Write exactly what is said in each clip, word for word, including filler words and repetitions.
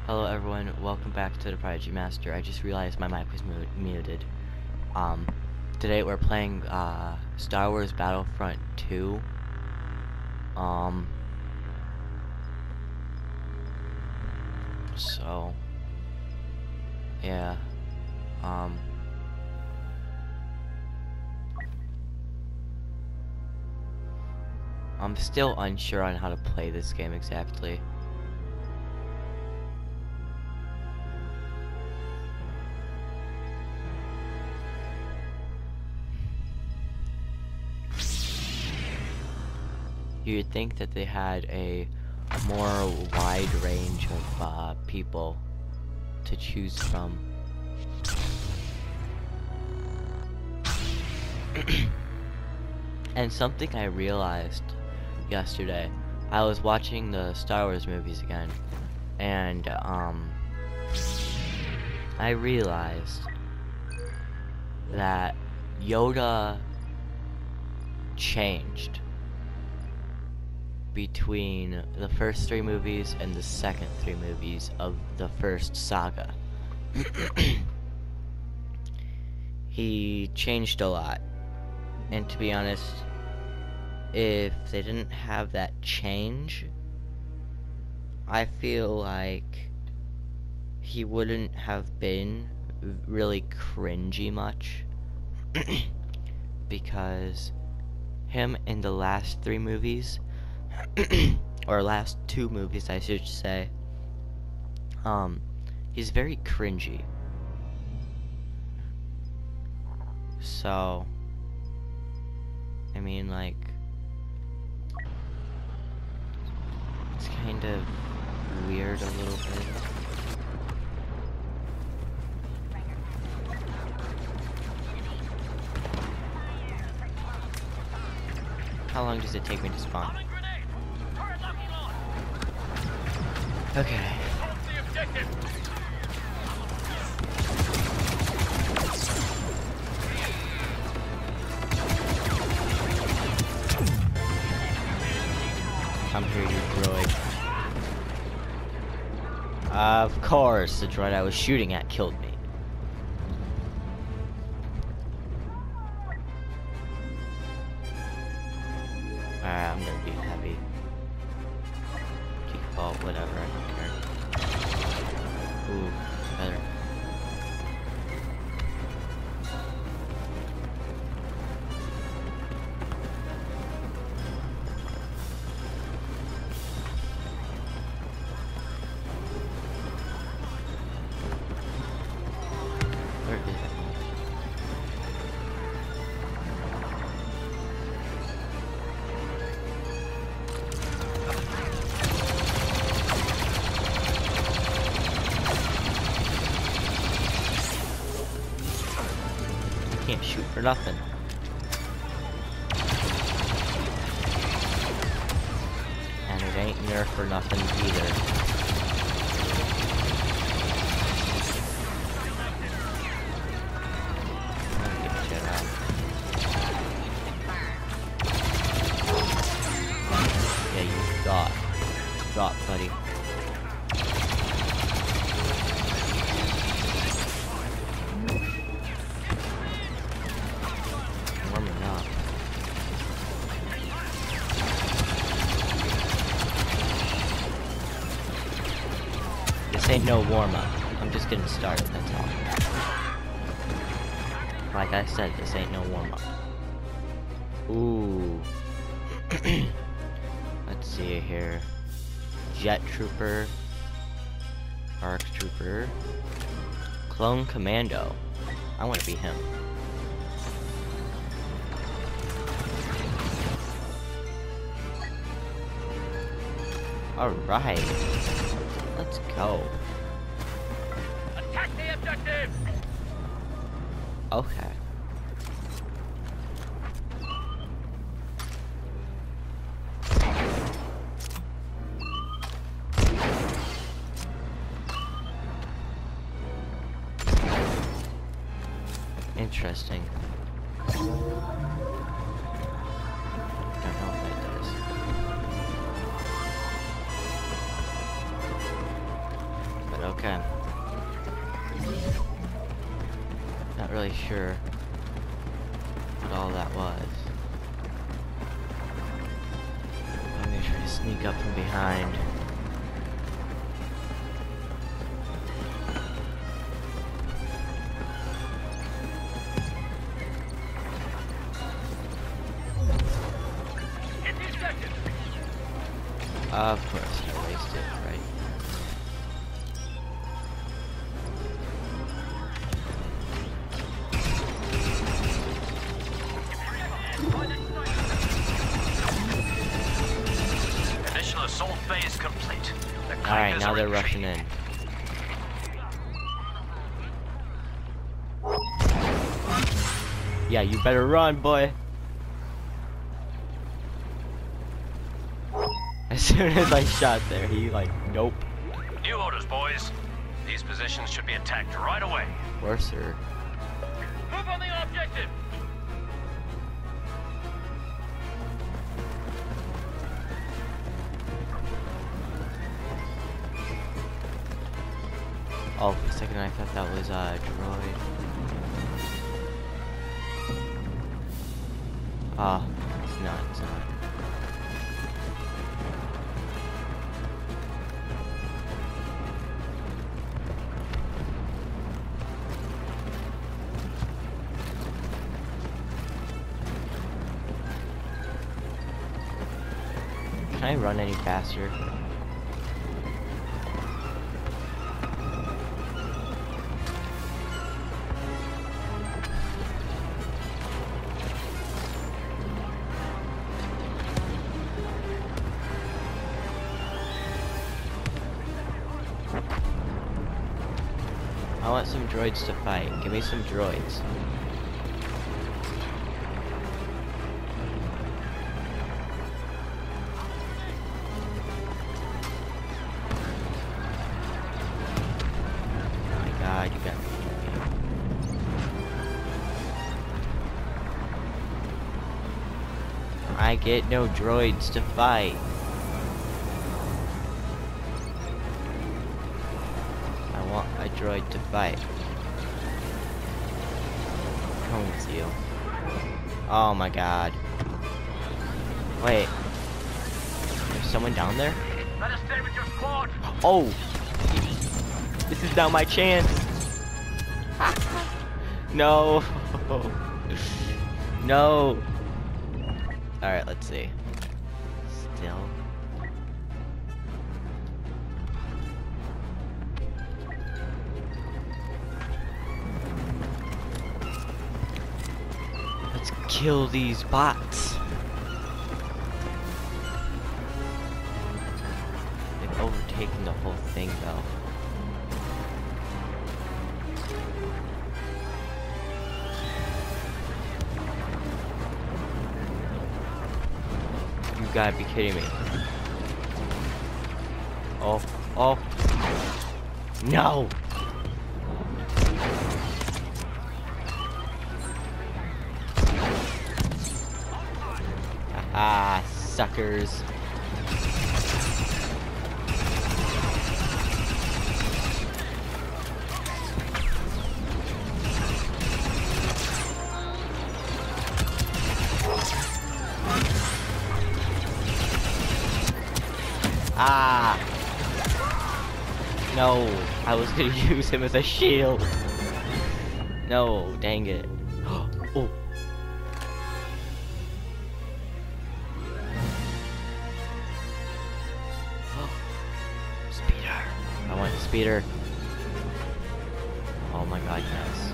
Hello everyone, welcome back to the Prodigy Master. I just realized my mic was mu muted. Um, today we're playing uh, Star Wars Battlefront two. Um, so, yeah, um, I'm still unsure on how to play this game exactly. You'd think that they had a more wide range of uh, people to choose from. And something I realized yesterday, I was watching the Star Wars movies again, and um, I realized that Yoda changed between the first three movies and the second three movies of the first saga. He changed a lot, and to be honest, if they didn't have that change, I feel like he wouldn't have been really cringy much. Because him in the last three movies or last two movies I should say, um he's very cringy. So I mean, like, it's kind of weird a little bit. How long does it take me to spawn? Okay. Come here, you droid. Of course, the droid I was shooting at killed me. Alright, I'm gonna be heavy. Default, whatever, I don't care. Ooh, better. Where is it? Can't shoot for nothing. And it ain't nerf for nothing either. I'll get shit out. Yeah, you thought. Drop, buddy. This ain't no warm-up. I'm just getting started, that's all. Like I said, this ain't no warm-up. Ooh. Let's see here. Jet Trooper. Arc Trooper. Clone Commando. I want to be him. Alright. Let's go. Attack the objective! Okay. Interesting. Don't know if that does. But Okay. Not really sure what all that was. I'm gonna try to sneak up from behind. Of course, you wasted it, right? Initial assault phase complete. The Alright, now are they're retreating. rushing in. Yeah, you better run, boy. As soon as I shot there, he like, nope. New orders, boys. These positions should be attacked right away. Worse, sir. Move on the objective. Oh, for a second I thought that was a uh, droid. Ah, uh, it's not, it's not. Can I run any faster? I want some droids to fight. Give me some droids. Oh my god, you got me. I get no droids to fight. I want a droid to fight. Come with you. Oh my god. Wait. There's someone down there? Let us stay with your squad. Oh! This is now my chance! No! No! Alright, let's see. Still. Let's kill these bots. They've overtaken the whole thing though. You gotta be kidding me. Oh, oh. No! Ah, suckers. Ah! No, I was gonna use him as a shield. No, dang it. Oh. Speeder. I want the speeder. Oh my god, yes.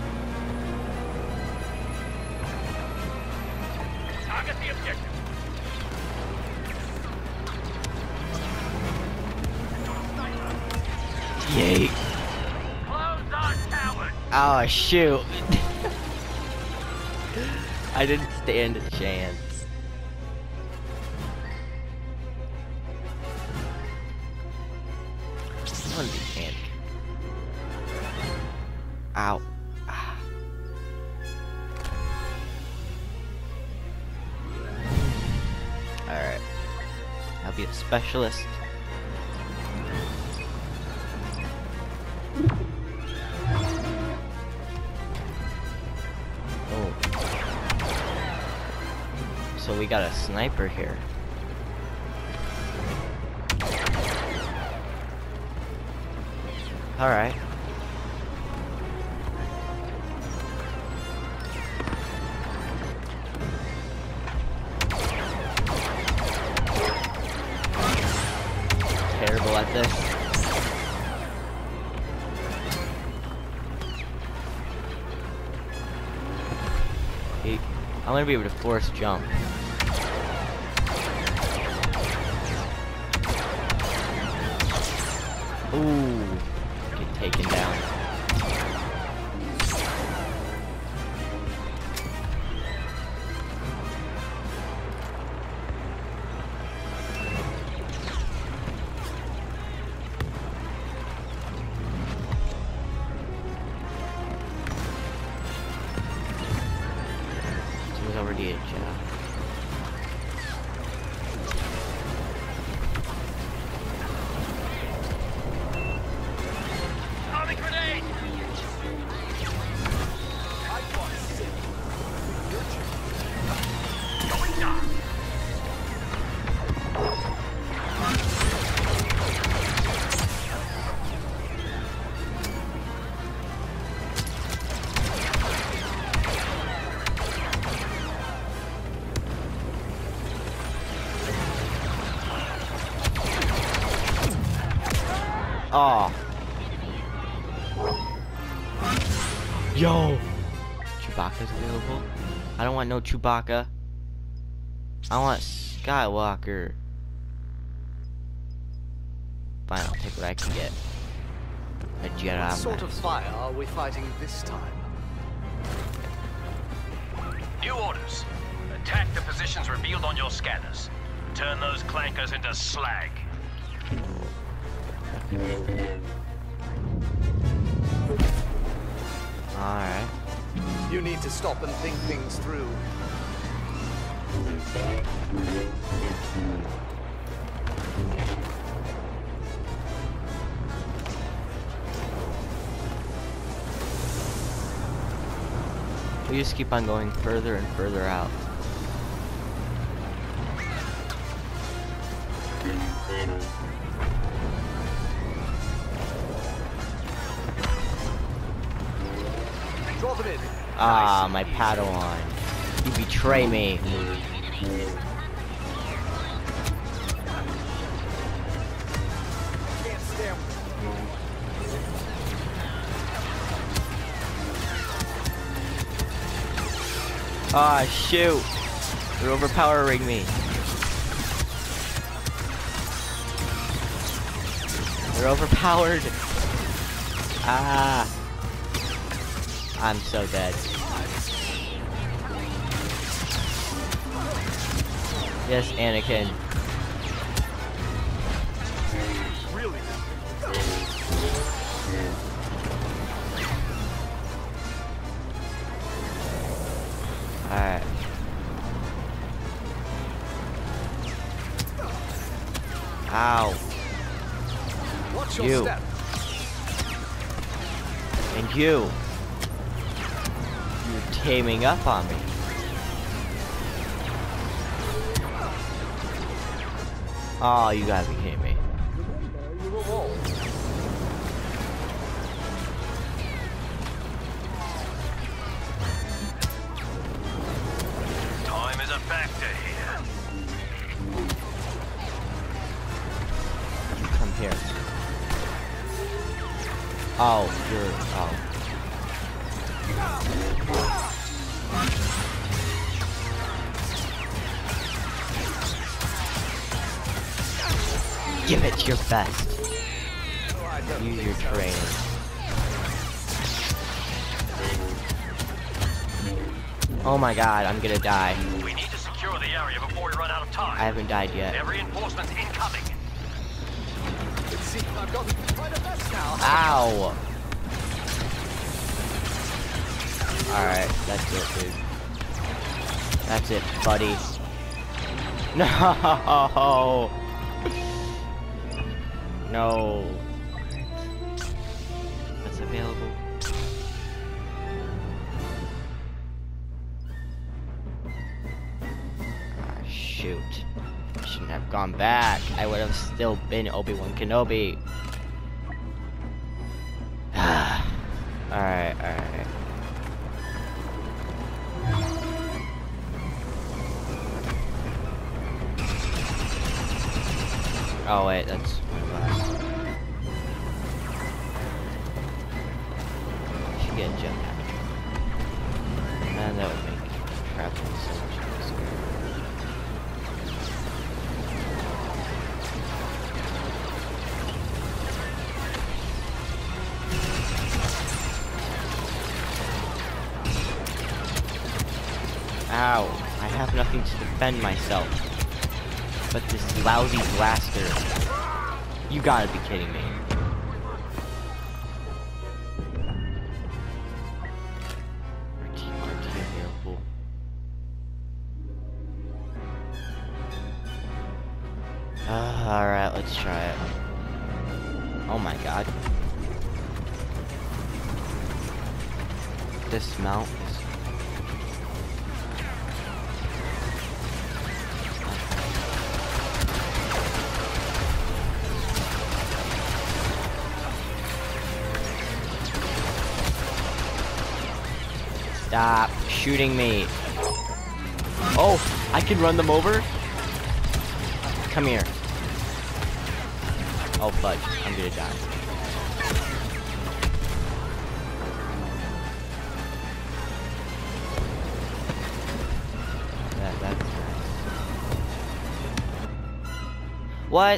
Target the objective. Yay! Close on, coward. Oh shoot! I didn't stand a chance. One panic. Ow. Ah. Alright. I'll be a specialist. we got a sniper here. Alright. Terrible at this. Hey, I'm gonna be able to force jump. Ooh, get taken down. Someone's already a job. Oh. Yo! Chewbacca's available. I don't want no Chewbacca. I want Skywalker. Fine, I'll take what I can get. A Jedi What sort Master. of fire are we fighting this time? New orders. Attack the positions revealed on your scanners. Turn those clankers into slag. Alright. You need to stop and think things through. We just keep on going further and further out. Draw them in. Ah, my Padawan. You betray me. Can't stand. Ah, shoot. They're overpowering me. They're overpowered. Ah. I'm so dead. Yes, Anakin. Really? Alright. Ow. Watch your You. step. And you. You're taming up on me. Oh, you gotta be kidding me. You were walled. Time is a factor here. Come here. Oh, you're. Oh. Give it your best. Oh, I don't Use think your so. training. Oh my god, I'm gonna die. We need to secure the area before we run out of time. I haven't died yet. Have reinforcements incoming. Let's see, I've got quite a mess now. Ow! Alright, that's it, dude. That's it, buddy. No! No. That's available. Alright. shoot. I shouldn't have gone back. I would have still been Obi-Wan Kenobi. Alright, alright. Oh wait, that's one of us. Should get a jetpack. And that would make traveling so much easier. Ow, I have nothing to defend myself. But this lousy blaster. You gotta be kidding me. Uh, Alright, let's try it. Oh my god. This mount is... Stop shooting me. Oh, I can run them over? Come here. Oh, fudge. I'm gonna die. That, that's nice. What?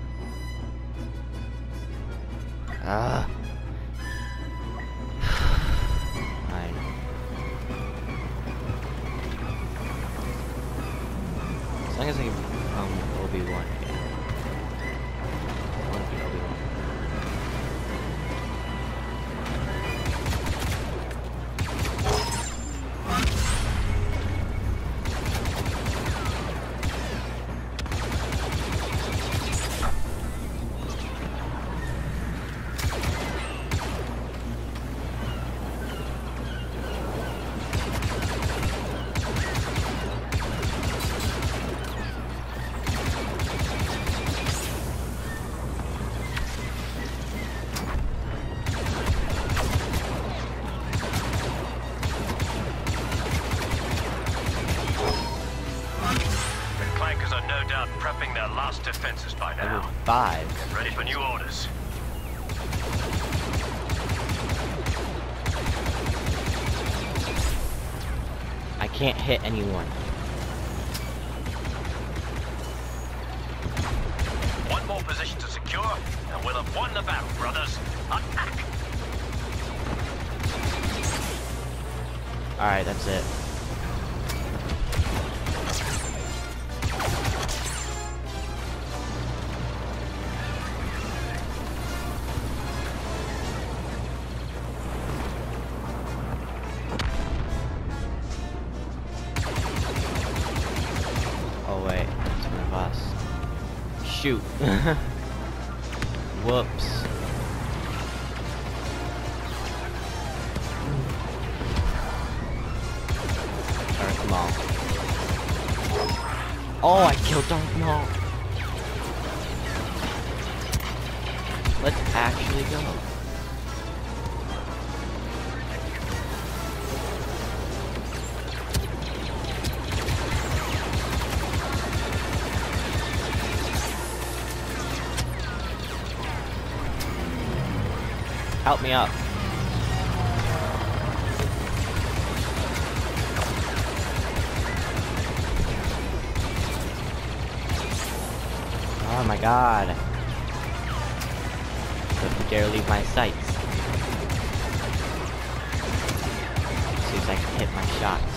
Ah. As long as I can become Obi-Wan again. I want to be Obi-Wan. Prepping their last defenses by now. Level five. Get ready for new orders. I can't hit anyone. One more position to secure, and we'll have won the battle, brothers. Attack! Alright, that's it. Oh wait, it's one of us. Shoot. Whoops. Darth Maul. Oh, I killed Darth Maul. Let's actually go. Help me up. Oh my god. Don't dare leave my sights. See if I can hit my shots.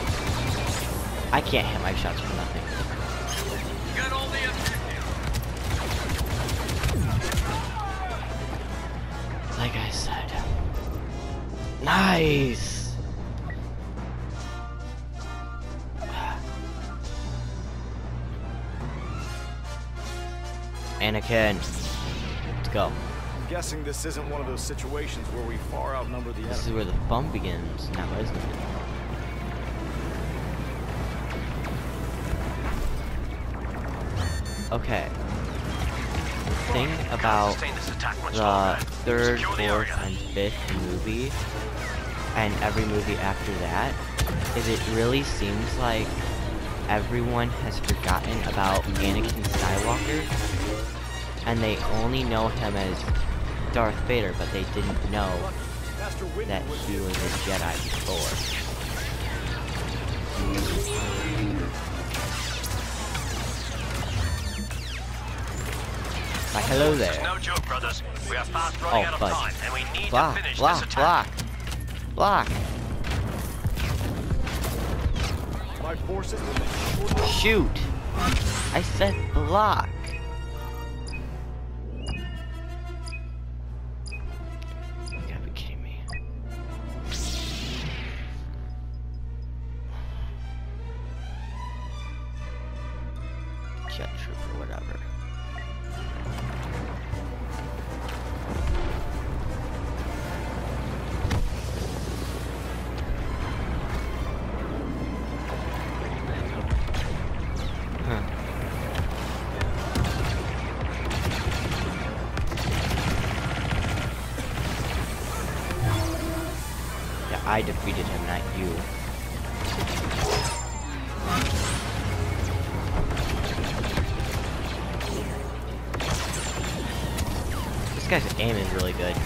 I can't hit my shots for nothing. Get all the Like I said. Nice! Anakin. Let's go. I'm guessing this isn't one of those situations where we far outnumber the This is enemy. where the fun begins now, isn't it? Okay. Thing about Sustain this attack much the longer. third, Secure the fourth, area. and fifth movie, and every movie after that, is it really seems like everyone has forgotten about Anakin Skywalker, and they only know him as Darth Vader, but they didn't know Master Windu that was he here. was a Jedi before. Why, hello This is there. no joke, brothers. We are fast running Oh, out of fudge. time, and we need Block, to finish block, this attack. block, block. My forces will make sure. Shoot! I said block. You gotta be kidding me. Jet trooper, whatever. Huh. Yeah, I defeated him, not you. This guy's aim is really good.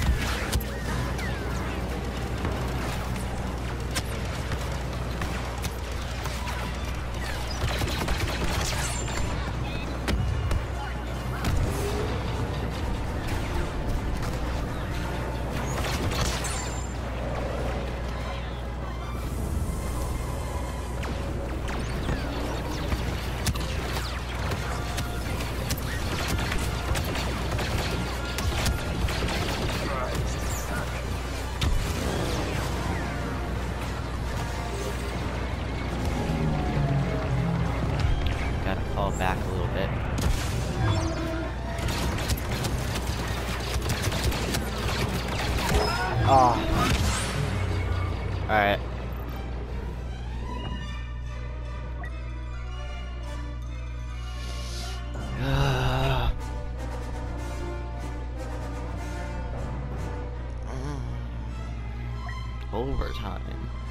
Gotta fall back a little bit. Oh. Alright. Overtime.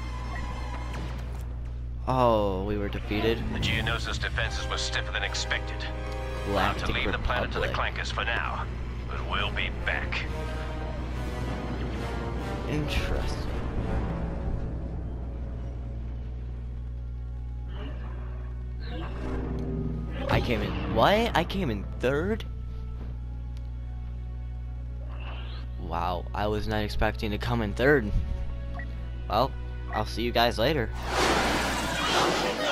Oh, we were defeated. The Geonosis defenses were stiffer than expected. We'll have to Galactic leave the planet to the Republic. Clankers for now, but we'll be back. Interesting. I came in. What? I came in third? Wow, I was not expecting to come in third. Well, I'll see you guys later.